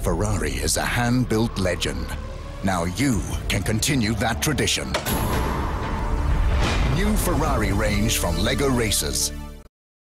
Ferrari is a hand-built legend. Now you can continue that tradition. New Ferrari range from LEGO Racers.